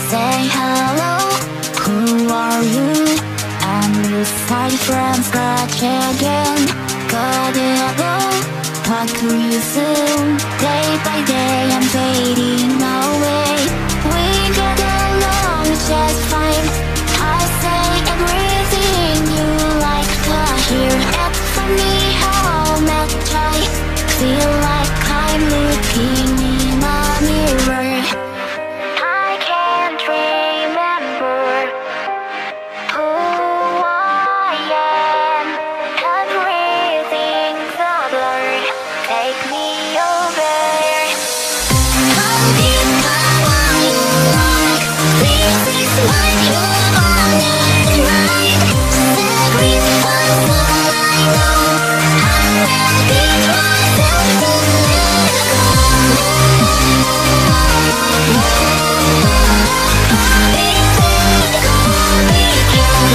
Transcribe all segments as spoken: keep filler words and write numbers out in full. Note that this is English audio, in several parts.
Say hello, who are you? And we'll start from scratch again. Gotta go, talk to you soon. Day by day I'm fading away. We get along just fine. I say everything you like to hear. Ask for me how much I feel like I'm looking in a mirror. I can't remember who I am. Everything's a blur. Take me over. Come be the one you like. This is what you wanted, right? Sacrifice all I know. I'm ready myself to let go. Be physical, be true.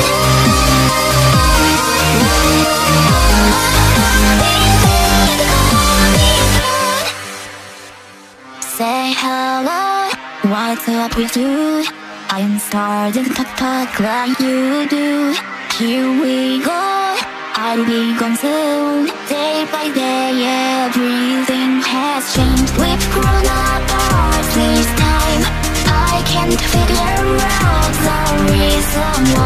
Be physical, be true. Say hello, what's up with you? I'm starting to talk like you do. Here we go, I'll be gone soon. Day by day everything has changed. We've grown apart this time. I can't figure out the reason why.